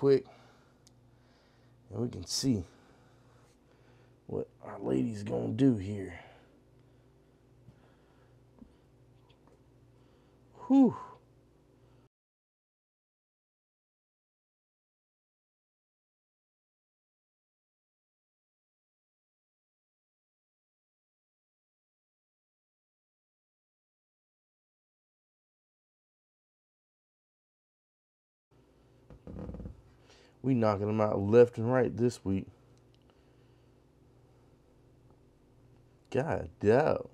quick, and we can see what our lady's gonna do here. Whew. We knocking them out left and right this week. God damn.